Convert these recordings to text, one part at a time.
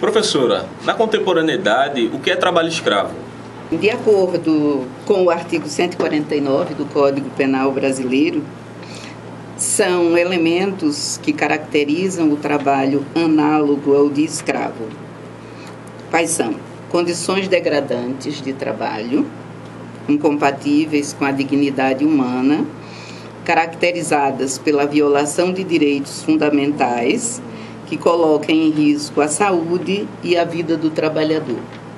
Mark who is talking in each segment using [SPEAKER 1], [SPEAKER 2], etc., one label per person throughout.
[SPEAKER 1] Professora, na contemporaneidade, o que é trabalho escravo?
[SPEAKER 2] De acordo com o artigo 149 do Código Penal brasileiro, são elementos que caracterizam o trabalho análogo ao de escravo. Quais são? Condições degradantes de trabalho, incompatíveis com a dignidade humana, caracterizadas pela violação de direitos fundamentais que coloquem em risco a saúde e a vida do trabalhador.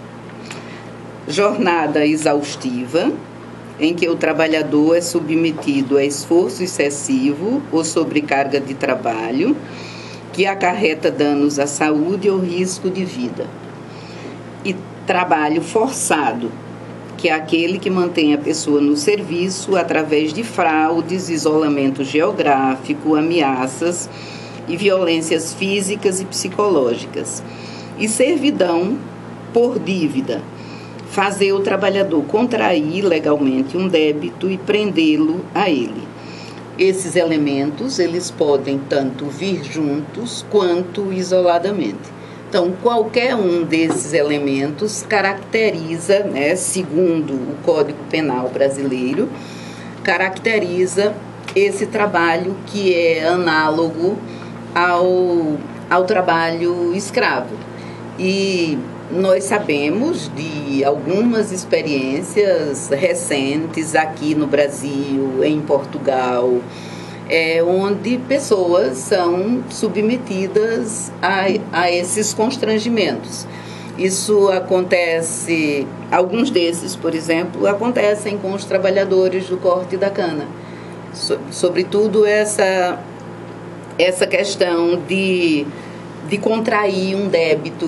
[SPEAKER 2] Jornada exaustiva, em que o trabalhador é submetido a esforço excessivo ou sobrecarga de trabalho, que acarreta danos à saúde ou risco de vida. E trabalho forçado, que é aquele que mantém a pessoa no serviço através de fraudes, isolamento geográfico, ameaças e violências físicas e psicológicas. E servidão por dívida, fazer o trabalhador contrair legalmente um débito e prendê-lo a ele. Esses elementos, eles podem tanto vir juntos quanto isoladamente. Então, qualquer um desses elementos caracteriza, segundo o Código Penal brasileiro, caracteriza esse trabalho que é análogo ao trabalho escravo. E nós sabemos de algumas experiências recentes aqui no Brasil, em Portugal, onde pessoas são submetidas a esses constrangimentos. Isso acontece, alguns desses, por exemplo, acontecem com os trabalhadores do corte da cana. Sobretudo essa questão de contrair um débito,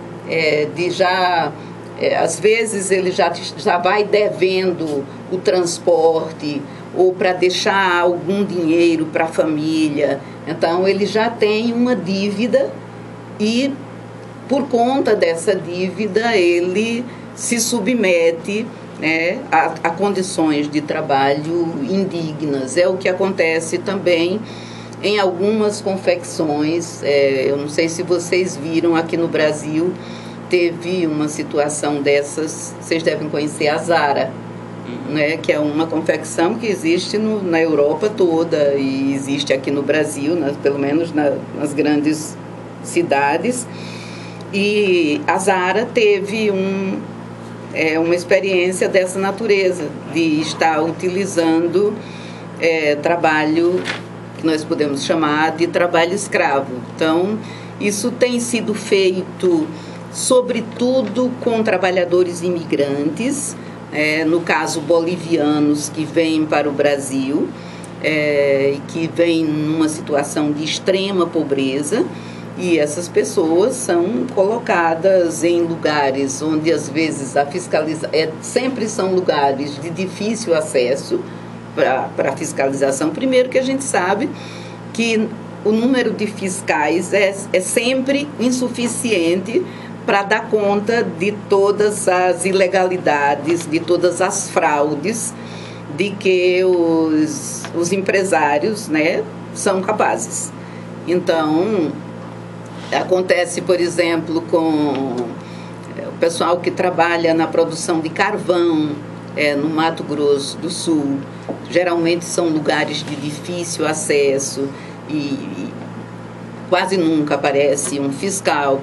[SPEAKER 2] às vezes ele já vai devendo o transporte ou para deixar algum dinheiro para a família. Então, ele já tem uma dívida e, por conta dessa dívida, ele se submete a condições de trabalho indignas. É o que acontece também em algumas confecções. Eu não sei se vocês viram, aqui no Brasil teve uma situação dessas, vocês devem conhecer a Zara, que é uma confecção que existe na Europa toda e existe aqui no Brasil, pelo menos nas grandes cidades. E a Zara teve uma experiência dessa natureza, de estar utilizando trabalho que nós podemos chamar de trabalho escravo. Então, isso tem sido feito sobretudo com trabalhadores imigrantes, no caso bolivianos que vêm para o Brasil, e que vêm numa situação de extrema pobreza, e essas pessoas são colocadas em lugares onde às vezes a fiscalização sempre são lugares de difícil acesso para a fiscalização. Primeiro que a gente sabe que o número de fiscais é sempre insuficiente para dar conta de todas as ilegalidades, de todas as fraudes de que os empresários são capazes. Então, acontece, por exemplo, com o pessoal que trabalha na produção de carvão no Mato Grosso do Sul. Geralmente são lugares de difícil acesso e quase nunca aparece um fiscal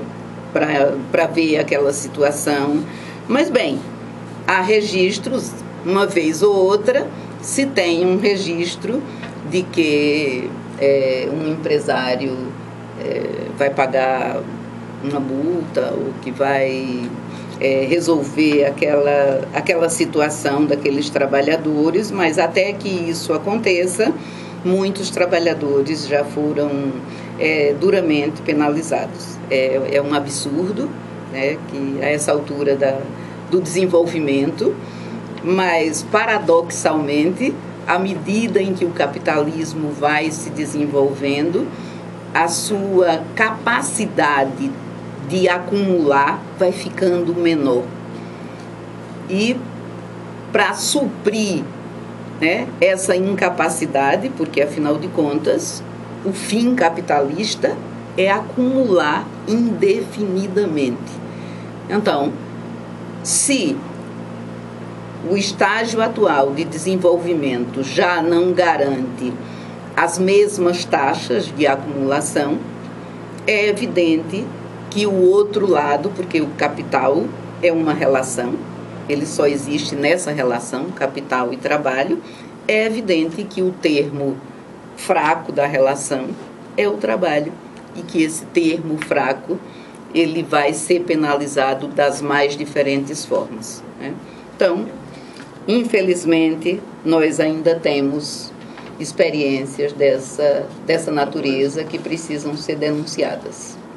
[SPEAKER 2] para ver aquela situação. Mas, bem, há registros, uma vez ou outra, se tem um registro de que um empresário vai pagar uma multa ou que vai resolver aquela situação daqueles trabalhadores, mas até que isso aconteça, muitos trabalhadores já foram duramente penalizados. É um absurdo, que a essa altura do desenvolvimento, mas paradoxalmente, à medida em que o capitalismo vai se desenvolvendo, a sua capacidade de acumular vai ficando menor. E para suprir essa incapacidade, porque afinal de contas o fim capitalista é acumular indefinidamente. Então, se o estágio atual de desenvolvimento já não garante as mesmas taxas de acumulação, é evidente que o outro lado, porque o capital é uma relação, ele só existe nessa relação, capital e trabalho, é evidente que o termo fraco da relação é o trabalho e que esse termo fraco ele vai ser penalizado das mais diferentes formas, né? Então, infelizmente, nós ainda temos experiências dessa natureza que precisam ser denunciadas.